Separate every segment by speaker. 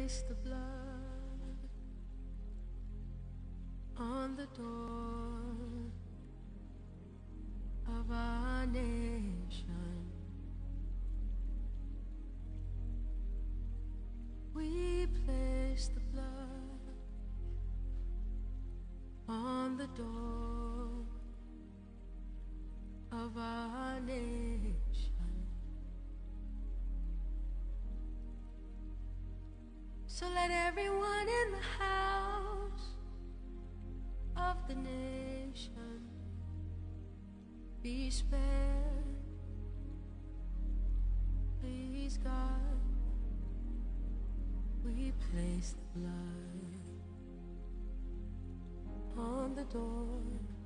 Speaker 1: place the blood on the door of our nation. We place the blood on the door of our nation. So let everyone in the house of the nation be spared. Please, God, we place the blood on the door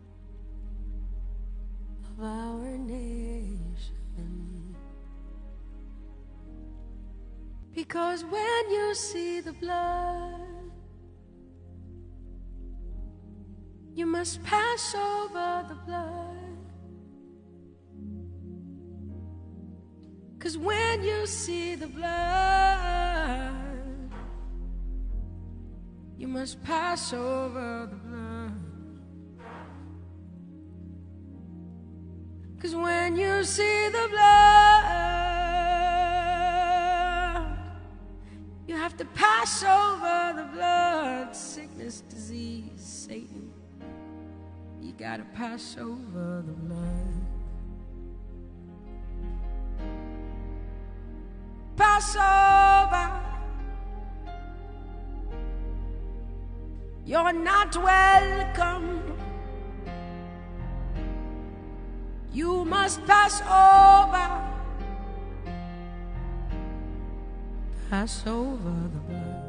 Speaker 1: of our nation. Because when you see the blood, you must pass over the blood. 'Cause when you see the blood, you must pass over the blood. 'Cause when you see the blood, you have to pass over the blood. Sickness, disease, Satan, you gotta pass over the blood. Pass over. You're not welcome. You must pass over. Pass over the blood.